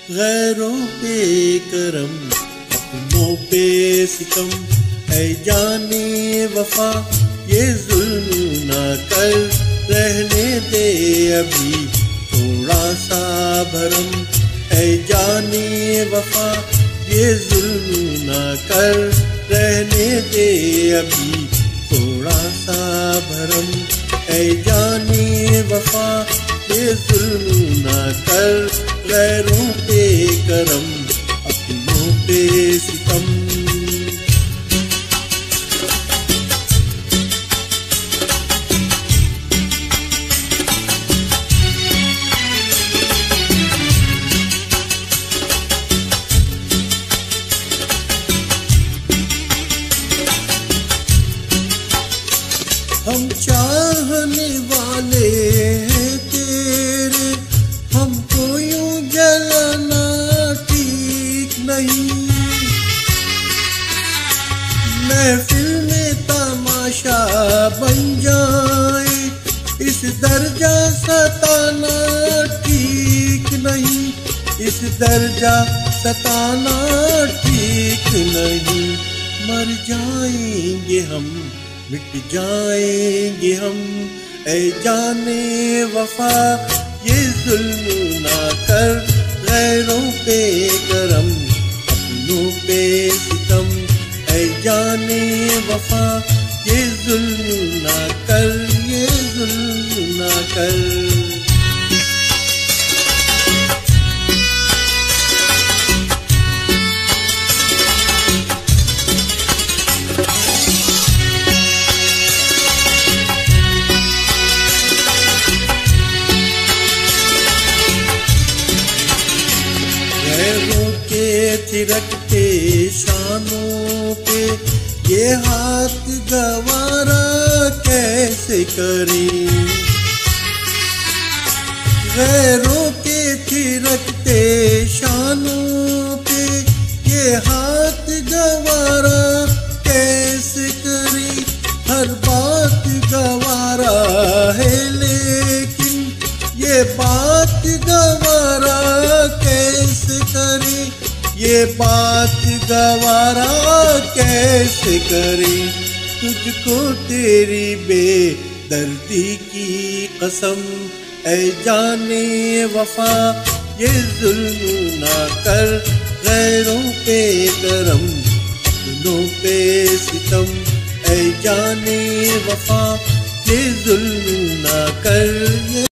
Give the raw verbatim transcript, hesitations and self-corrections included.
गैरों पे करम अपनों पे सितम, ऐ जाने वफा ये जुल्म ना कर, रहने दे अभी थोड़ा सा भरम। ऐ जाने वफा ये जुल्म ना कर, रहने दे अभी थोड़ा सा भरम। ऐ जाने वफा ये जुल्म ना कर, गैरों पे करम अपनों पे सितम। हम चाहने वाले हैं तेरे, हमको यूं जलाना ठीक नहीं। महफिल में तमाशा बन जाए, इस दर्जा सताना ठीक नहीं। इस दर्जा सताना ठीक नहीं। मर जाएंगे हम, मिट जाएंगे हम, ऐ जाने वफा ये जुल्म ना कर, गैरों पे करम अपनों पे सितम। ऐ जाने वफा ये जुल्म ना कर, ये जुल्म ना कर। गैरों के थिरकते शानों पे ये हाथ गवारा कैसे करें। गैरों के थिरकते शानों पे ये हाथ गवारा कैसे करें। हर बात गवारा है लेकिन ये बात गवारा कैसे करे। ये बात गवारा कैसे करे। तुझको तेरी बेदर्दी की कसम, ऐ जाने वफा ये जुल्म ना कर, गैरों पे करम अपनों पे सितम। ऐ जाने वफा ये जुल्म ना कर।